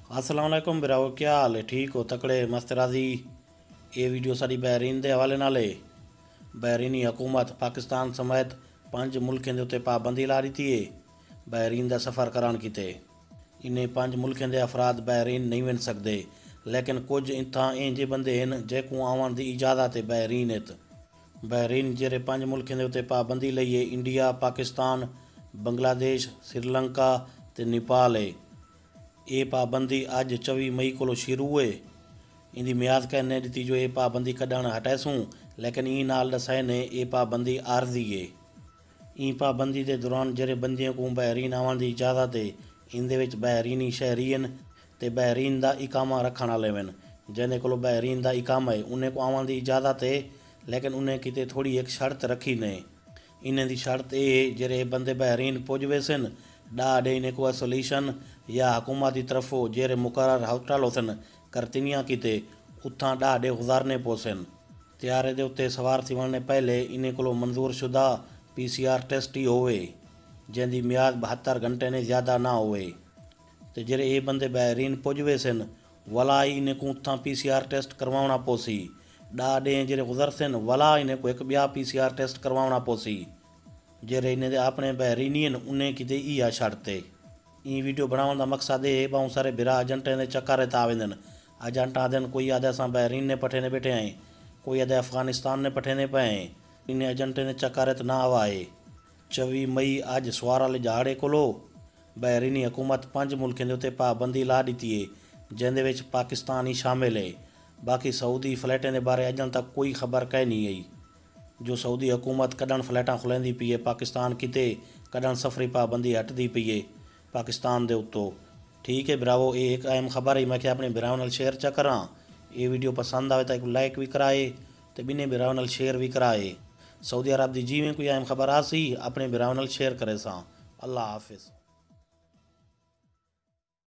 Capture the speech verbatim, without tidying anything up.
अस्सलाम वालेकुम बिराओ, क्या हाल है? ठीक हो? तकड़े मस्त राजी। ये वीडियो साड़ी बहरीन के हवाले नाल है। बहरीनी हुकूमत पाकिस्तान समेत पांच मुल्कों के उत्ते पाबंदी ला दी है बहरीन का सफ़र कराने की। इन्हें पांच मुल्कों के अफराद बहरीन नहीं वन सकते, लेकिन कुछ इतना इंजे बंदे हैं जेको आवन की इजाज़त है बहरीन है। बहरीन जेरे पांच मुल्कों के उत्ते पाबंदी लई है इंडिया, पाकिस्तान, बांग्लादेश, श्रीलंका ते नेपाल है। ये पाबंदी अज चौबी मई को शुरू है। इनकी म्याद कहने दी जो ये पाबंदी कढ़ण हटासूँ, लेकिन ई नाल दसाए ने ये पाबंदी आरजी है। ई पाबंदी के दौरान जेरे बंदियों को बहरीन आवन की इजाज़त है, इन बहरीनी शहरीन ते बहरीन का इकामा रखने वाले वन। जिन्हें को बहरीन का इकामा है उन्हें को आवन की इजाज़त है, लेकिन उन्हें किते थोड़ी एक शर्त रखी ने। इन्हें की शर्त ये जेरे बंदे बहरीन पुज वेसन डा डे इन्हें को असोलेशन या हुकूमत की तरफों जेरे मुकर्रर होटल होसन करतिनियाँ किते उत्थां डा डे गुजारने पोसन। त्यारे दे उत्ते सवार थी वने पहले इन्हें को मंजूर शुदा पी सी आर टेस्ट ही होवे, जिंदी म्याद बहत्तर घंटे ने ज़्यादा ना होवे। तो जेरे ये बंदे बहरीन पुज वेसन वला ही इन्हें को उत्थां पी सी आर टेस्ट करवाना पोसी। डा डे जेरे गुजरसन वला इन्हें को एक ब्या पी सी आर टेस्ट करवाना पोसी। जेरे इन्हें अपने बहरीनियन उन्हें किते इहा शर्त है। ई वीडियो बनाने का मकसद ये है बहुत सारे बिरा एजेंटें के चक्कर आ वेंदन। एजेंट आदन कोई आदे असां बहरीन ने पठे ने बैठे आए, कोई आदे अफगानिस्तान ने पठे ने पे आए। इन एजेंटें के चक्कर ना आवा है। चौबी मई अज सवार लिजाड़े को बहरीनी हुकूमत पांच मुल्कों के उत्ते पाबंदी ला दी है, जिंदे विच पाकिस्तान ही शामिल है। बाकी सऊदी फ्लैटें के बारे अजन तक कोई खबर कह नहीं आई। जो सऊदी हुकूमत कदन फ्लैटां खुलेंदी पई है पाकिस्तान किते, कदन सफरी पाबंदी हटदी पई है पाकिस्तान दे उत्तों। ठीक है बिरावो, ये एक अहम खबर है, मैं क्या अपने बिराव नाल शेयर चा करा। ये वीडियो पसंद आए तो एक लाइक भी कराए तो बिने बिराव नाल शेयर भी कराए। सऊदी अरब की जिमें कोई अहम खबर आसी अपने बिराव नाल शेयर करे सा। अल्लाह हाफिज़।